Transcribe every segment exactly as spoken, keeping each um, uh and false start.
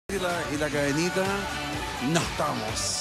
Y la, y la cadenita, no estamos.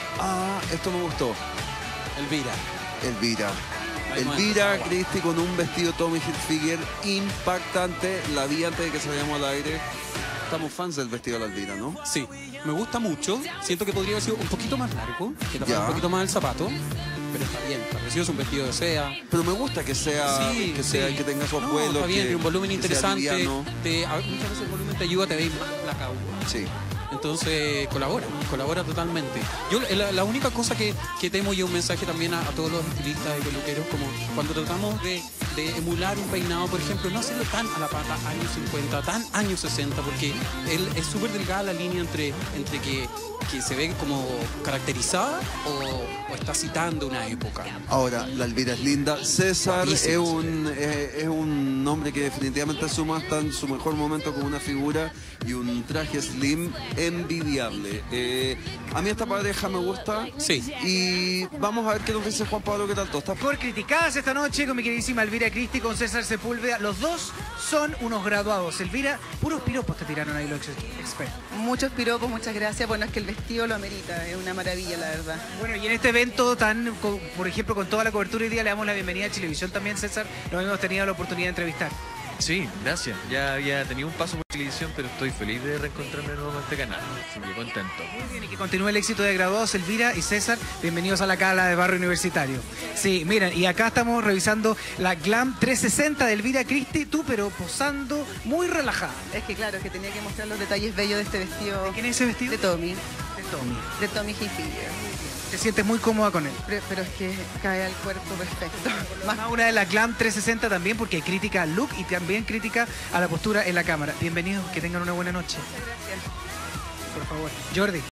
Ah, esto me gustó. Elvira. Elvira. Ahí Elvira muestra, Christie con un vestido Tommy Hilfiger impactante. La vi antes de que salíamos al aire. Estamos fans del vestido de la Elvira, ¿no? Sí, me gusta mucho. Siento que podría haber sido un poquito más largo, que tapara Ya. un poquito más el zapato. Pero está bien, parecido es un vestido de seda. Pero me gusta que sea, Sí, que sea, sí. que tenga esos No, vuelos. está bien, que, tiene un volumen que sea interesante. liviano. Te, a- muchas veces el volumen te ayuda, te ve más placado. Sí. Entonces colabora, colabora totalmente. Yo la, la única cosa que, que temo y un mensaje también a, a todos los estilistas y peluqueros, como cuando tratamos de, de emular un peinado, por ejemplo, no hacerlo tan a la pata años cincuenta, tan años sesenta, porque él es súper delgada la línea entre, entre que, que se ve como caracterizada o, o está citando una época. Ahora, la Elvira es linda. César es Guapísimo, un, eh, es un hombre que definitivamente suma hasta en su mejor momento con una figura y un traje slim envidiable. Eh, a mí esta pareja me gusta. Sí. Y vamos a ver qué nos dice Juan Pablo, qué tal todo. ¿Está? Por criticadas esta noche con mi queridísima Elvira Christie, con César Sepúlveda. Los dos son unos graduados. Elvira, puros piropos te tiraron ahí los ex- expertos. Muchos piropos, muchas gracias. Bueno, es que el vestido lo amerita, es una maravilla, la verdad. Bueno, y en este evento tan, co- por ejemplo, con toda la cobertura hoy día, le damos la bienvenida a Chilevisión también, César. Nos hemos tenido la oportunidad de entrevistar. Sí, gracias. Ya había tenido un paso por televisión, pero estoy feliz de reencontrarme nuevamente en este canal. Así que contento. Muy bien, y que continúe el éxito de graduados, Elvira y César. Bienvenidos a la Cala de Barrio Universitario. Sí, miren, y acá estamos revisando la Glam trescientos sesenta de Elvira Christie, tú, pero posando muy relajada. Es que claro, que tenía que mostrar los detalles bellos de este vestido ¿Quién es ese vestido? de Tommy, De Tommy. de Tommy Hilfiger. Te sientes muy cómoda con él. Pero, pero es que cae al cuerpo perfecto. Más Más una de la Glam trescientos sesenta también, porque hay crítica al look y también crítica a la postura en la cámara. Bienvenidos, que tengan una buena noche. gracias. Por favor. Jordi.